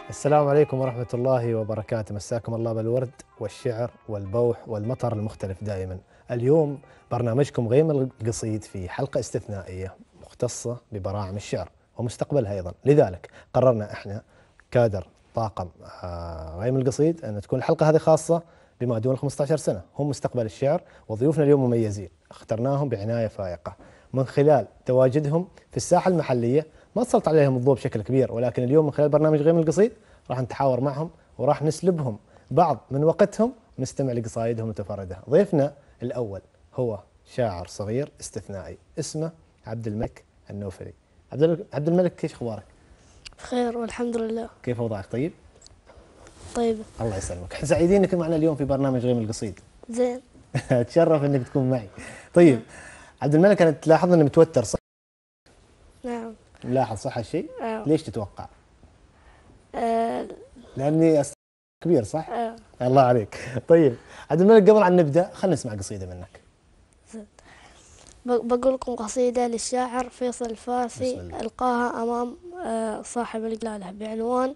السلام عليكم ورحمة الله وبركاته. مساكم الله بالورد والشعر والبوح والمطر المختلف دائما. اليوم برنامجكم غيم القصيد في حلقة استثنائية مختصة ببراعم الشعر ومستقبلها أيضا. لذلك قررنا احنا كادر طاقم غيم القصيد أن تكون الحلقة هذه خاصة بما دون 15 سنة، هم مستقبل الشعر، وضيوفنا اليوم مميزين اخترناهم بعناية فائقة من خلال تواجدهم في الساحة المحلية. ما تسلط عليهم الضوء بشكل كبير، ولكن اليوم من خلال برنامج غيم القصيد راح نتحاور معهم وراح نسلبهم بعض من وقتهم نستمع لقصايدهم المتفردة. ضيفنا الأول هو شاعر صغير استثنائي اسمه عبد الملك النوفلي. عبد الملك، كيف اخبارك؟ بخير والحمد لله. كيف اوضاعك؟ طيب؟ طيب. الله يسلمك، احنا سعيدين انك معنا اليوم في برنامج غيم القصيد. زين. اتشرف انك تكون معي. طيب عبد الملك، انا تلاحظ انه متوتر صح؟ نعم. ملاحظ صح هالشيء؟ ليش تتوقع؟ لاني كبير صح؟ الله عليك. طيب عبد الملك، قبل أن نبدأ خلينا نسمع قصيدة منك. بقول لكم قصيدة للشاعر فيصل الفاسي ألقاها أمام صاحب الجلالة بعنوان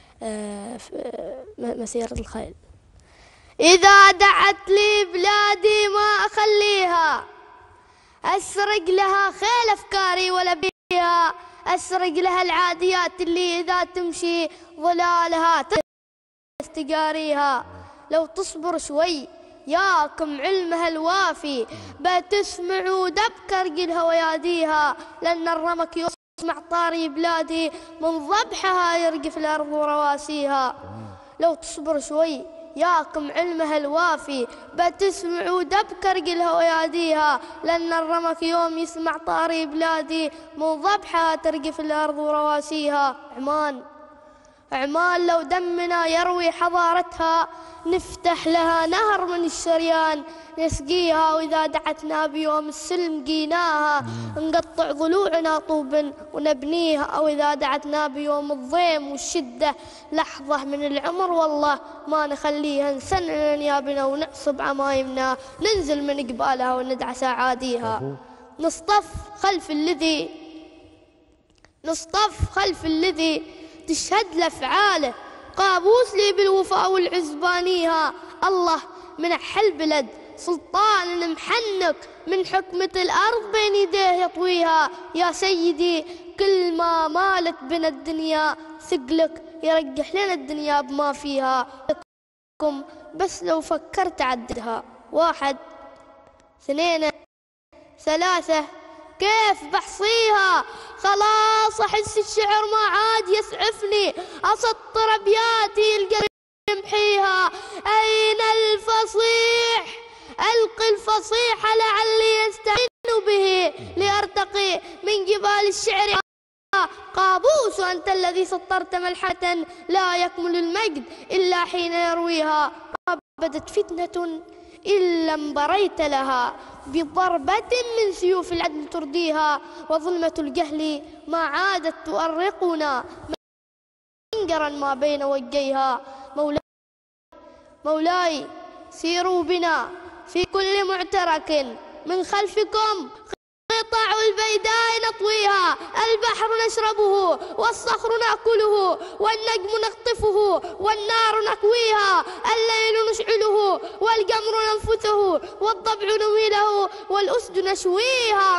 مسيرة الخيل. إذا دعت لي بلادي ما أخليها، أسرق لها خيل أفكاري ولا بيها، أسرق لها العاديات اللي إذا تمشي ظلالها تقاريها. لو تصبر شوي ياكم علمها الوافي، بتسمعوا دب كرقلها وياديها، لأن الرمك يسمع طاري بلادي من ضبحها يرقف الأرض ورواسيها. لو تصبر شوي ياكم علمها الوافي، بتسمعوا دب كرقلها وياديها، لأن الرمك يوم يسمع طاري بلادي من ضبحها ترقف الأرض ورواسيها. عمان لو دمنا يروي حضارتها، نفتح لها نهر من الشريان نسقيها، وإذا دعتنا بيوم السلم قيناها، نقطع ضلوعنا طوب ونبنيها، أو إذا دعتنا بيوم الضيم والشدة لحظة من العمر والله ما نخليها، نسنن أنيابنا ونعصب عمايمنا، ننزل من قبالها وندعس أعاديها. نصطف خلف الذي تشهد لأفعاله، قابوس لي بالوفاء والعزبانيها. الله من حل بلد سلطان محنك، من حكمة الأرض بين يديه يطويها. يا سيدي كل ما مالت بنا الدنيا ثقلك يرجح لنا الدنيا بما فيها. بس لو فكرت عددها 1 2 3 كيف بحصيها؟ خلاص أحس الشعر ما عاد يسعفني، أسطر أبياتي القلب يمحيها. أين الفصيح؟ ألقي الفصيح لعلي يستعين به لأرتقي من جبال الشعر. قابوس أنت الذي سطرت ملحة لا يكمل المجد إلا حين يرويها. ما بدت فتنة إلا انبريت لها، بضربة من سيوف العدل ترديها. وظلمة الجهل ما عادت تؤرقنا منقرا ما بين وجيها. مولاي سيروا بنا في كل معترك، من خلفكم قطع البيداء نطويها. البحر نشربه والصخر نأكله والنجم نقطفه والنار نكويها. الليل نشعله والقمر ننفثه والضبع نميله والأسد نشويها.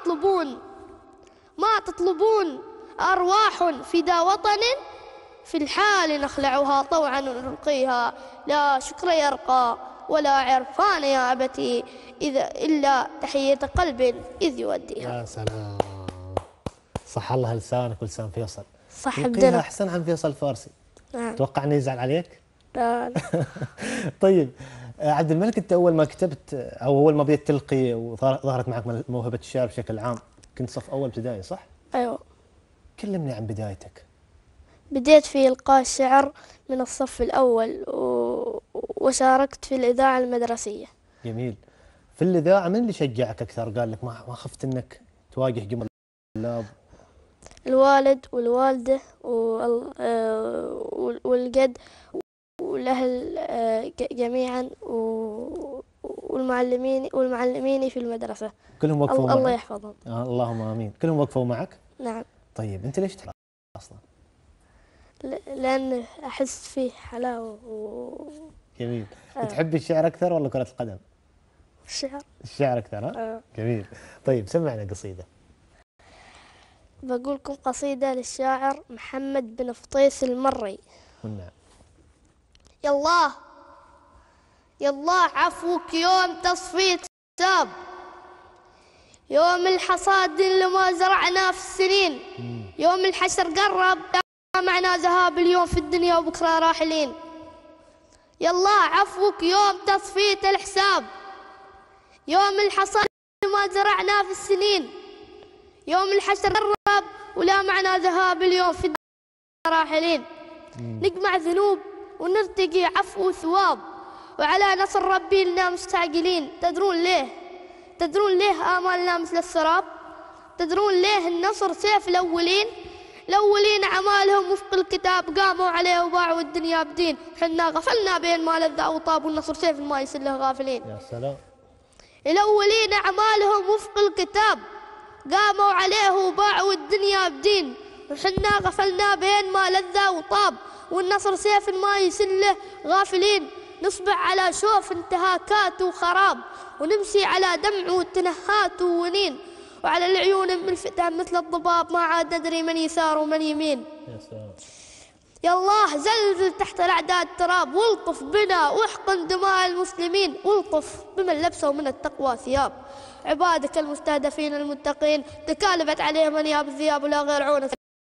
ما تطلبون أرواح فدا وطن، في الحال نخلعها طوعا ونلقيها. لا شكر يرقى ولا عرفان يا أبتي إلا تحية قلب إذ يوديها. يا سلام، صح الله لسانك ولسان فيصل. صح بدنا أحسن عن فيصل الفارسي. تتوقع أنه يزعل عليك؟ لا. طيب عبد الملك، أنت أول ما كتبت أو أول ما بديت تلقي وظهرت معك موهبة الشعر بشكل عام كنت صف أول ابتدائي صح؟ أيوة. كلمني عن بدايتك. بديت في إلقاء الشعر من الصف الأول وشاركت في الإذاعة المدرسية. جميل. في الإذاعة من اللي شجعك أكثر؟ قال لك ما خفت أنك تواجه جمهور الطلاب؟ الوالد والوالدة والجد والأهل جميعا والمعلمين في المدرسة كلهم وقفوا معك؟ الله يحفظهم. اللهم آمين. كلهم وقفوا معك؟ نعم. طيب أنت ليش تحب أصلا؟ لأن أحس فيه حلاوة جميل. تحبي الشعر أكثر ولا كرة القدم؟ والشعر. الشعر أكثر ها؟ جميل. طيب سمعنا قصيدة. بقولكم قصيدة للشاعر محمد بن فطيس المري. نعم. يالله يالله عفوك يوم تصفية حساب، يوم الحصاد اللي ما زرعنا في السنين، يوم الحشر قرب معنا ذهاب اليوم في الدنيا وبكرة راحلين. يالله عفوك يوم تصفية الحساب، يوم الحصاد اللي ما زرعنا في السنين، يوم الحشر قرب ولا معنا ذهاب اليوم في الدنيا راحلين. نجمع ذنوب ونرتقي عفو وثواب، وعلى نصر ربي لنا مستعجلين. تدرون ليه؟ تدرون ليه آمالنا مثل السراب؟ تدرون ليه النصر سيف الأولين؟ الأولين أعمالهم وفق الكتاب قاموا عليه وباعوا الدنيا بدين، حنا غفلنا بين ما لذ وطاب والنصر سيف ما يسله غافلين. يا سلام. الأولين أعمالهم وفق الكتاب قاموا عليه وباعوا الدنيا بدين، وحنا غفلنا بين ما لذ وطاب والنصر سيف ما يسله غافلين. نصبح على شوف انتهاكات وخراب، ونمشي على دمع وتنهات وونين، وعلى العيون من الفتن مثل الضباب ما عاد ندري من يسار ومن يمين. يا سلام. يا الله زلزل تحت الأعداد التراب، والطف بنا واحقن دماء المسلمين، والطف بمن لبسوا من التقوى ثياب عبادك المستهدفين المتقين، تكالبت عليهم انياب الذياب ولا غير عون.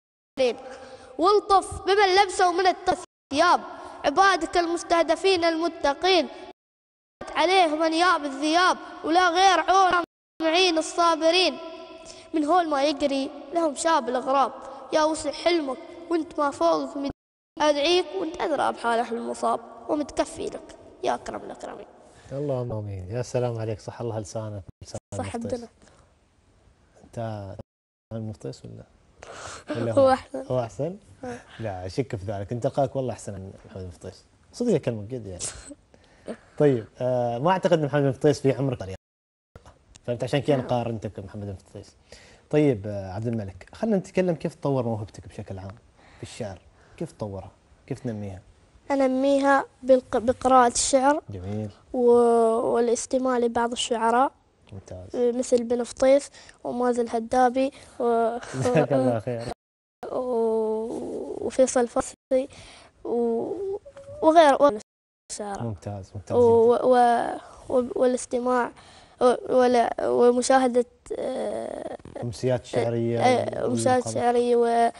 والطف بمن لبسوا من التقوى ثياب عبادك المستهدفين المتقين، عليهم انياب الذياب ولا غير عون معين الصابرين. من هول ما يجري لهم شاب الغراب، يا وسع حلمك وانت ما فوقك ادعيك وانت ادرى بحاله المصاب ومتكفي لك يا اكرم الاكرمين. اللهم امين. يا سلام عليك. صح الله لسانك. صح عبدنا. انت المفطيس ولا هو احسن؟ هو احسن؟ لا اشك في ذلك. انت لقاك والله احسن من محمد المفطيس. صدق اكلمك جد يعني. طيب ما اعتقد ان محمد المفطيس في عمرك طريقه، فهمت؟ عشان كذا قارنتك بمحمد المفطيس. طيب عبد الملك، خلينا نتكلم كيف تطور موهبتك بشكل عام في الشعر. كيف تطورها؟ كيف تنميها؟ انميها بقراءة الشعر. جميل. والاستماع لبعض الشعراء. ممتاز. مثل بن فطيس ومازن الهدابي جزاك الله خير. وفيصل فصلي وغير الشعراء. ممتاز ممتاز. والاستماع ومشاهدة أمسيات شعرية. أمسيات شعرية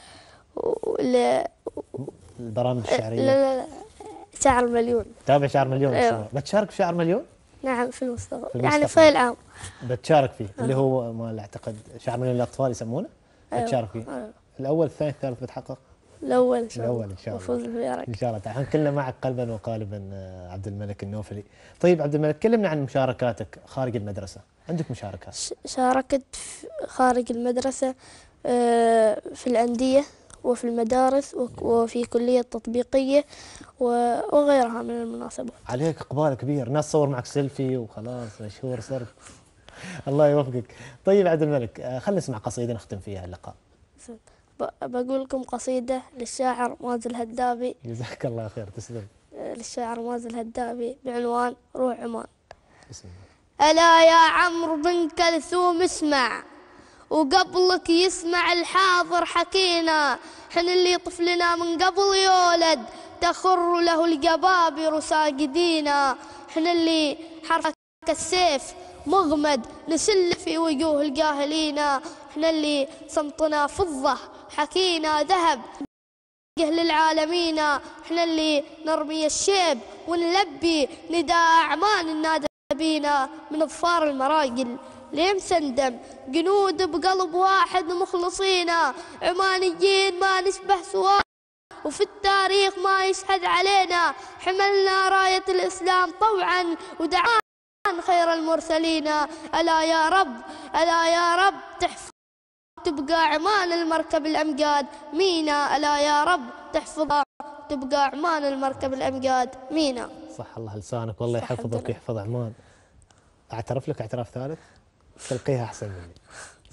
البرامج الشعرية. لا شعر مليون. تابع شعر مليون. أيوة. بتشارك في شعر مليون؟ نعم في المستقبل يعني في العام بتشارك فيه اللي هو ما اعتقد شعر مليون للأطفال يسمونه. أيوة. بتشارك فيه. الأول الثاني الثالث بتحقق؟ الأول إن شاء الله. الأول إن شاء الله. وفوز بالفيارك إن شاء الله تعال كلنا معك قلبا وقالبا عبد الملك النوفلي. طيب عبد الملك كلمنا عن مشاركاتك خارج المدرسة. عندك مشاركات؟ شاركت خارج المدرسة في الأندية وفي المدارس وفي كلية تطبيقية وغيرها من المناسبات. عليك إقبال كبير، ناس تصور معك سيلفي وخلاص مشهور صرت. الله يوفقك. طيب عبد الملك خلينا نسمع قصيدة نختم فيها اللقاء. بقول لكم قصيدة للشاعر مازن الهدابي. جزاك الله خير. تسلم. للشاعر مازن الهدابي بعنوان روح عمان. بسم الله. ألا يا عمرو بن كلثوم اسمع، وقبلك يسمع الحاضر حكينا، حن اللي طفلنا من قبل يولد تخر له الجبابر ساجدينا، حن اللي حرفك السيف مغمد نسل في وجوه الجاهلين، احنا اللي صمتنا فضة حكينا ذهب للعالمين، احنا اللي نرمي الشيب ونلبي نداء أعمان النادى بينا، من أظفار المراجل لين سندم جنود بقلب واحد مخلصين، عمانيين ما نشبه سواء وفي التاريخ ما يشهد علينا، حملنا راية الإسلام طوعا ودعانا خير المرسلين. ألا يا رب ألا يا رب تحفظ تبقى عمان المركب الأمجاد مينا، ألا يا رب تحفظ تبقى عمان المركب الأمجاد مينا. صح الله لسانك والله يحفظك ويحفظ عمان. اعترف لك اعتراف ثالث تلقيها احسن مني.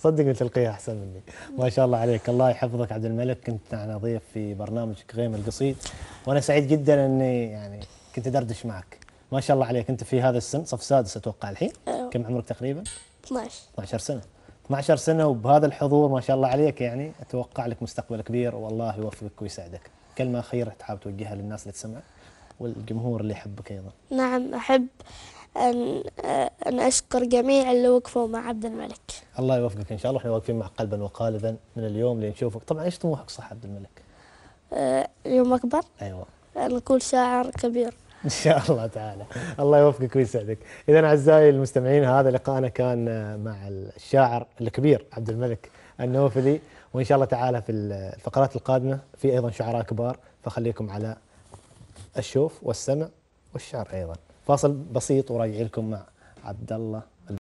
صدق تلقيها احسن مني. ما شاء الله عليك، الله يحفظك عبد الملك. كنت معنا ضيف في برنامج غيم القصيد، وانا سعيد جدا اني يعني كنت ادردش معك. ما شاء الله عليك، انت في هذا السن صف سادس اتوقع الحين. أيوة. كم عمرك تقريبا؟ 12. 12 سنه. 12 سنه وبهذا الحضور ما شاء الله عليك، يعني اتوقع لك مستقبل كبير والله يوفقك ويسعدك. كلمه اخيره تحاول توجهها للناس اللي تسمعك والجمهور اللي يحبك ايضا. نعم، أحب أن أشكر جميع اللي وقفوا مع عبد الملك. الله يوفقك ان شاء الله، احنا واقفين معك قلبا وقالبا من اليوم لنشوفك. طبعا ايش طموحك صح عبد الملك؟ يوم أكبر ايوه أن أكون شاعر كبير. ان شاء الله تعالى. الله يوفقك ويسعدك. اذا اعزائي المستمعين، هذا لقاءنا كان مع الشاعر الكبير عبد الملك النوفلي، وان شاء الله تعالى في الفقرات القادمه في ايضا شعراء كبار، فخليكم على الشوف والسمع والشعر ايضا. فاصل بسيط وراجع لكم مع عبد الله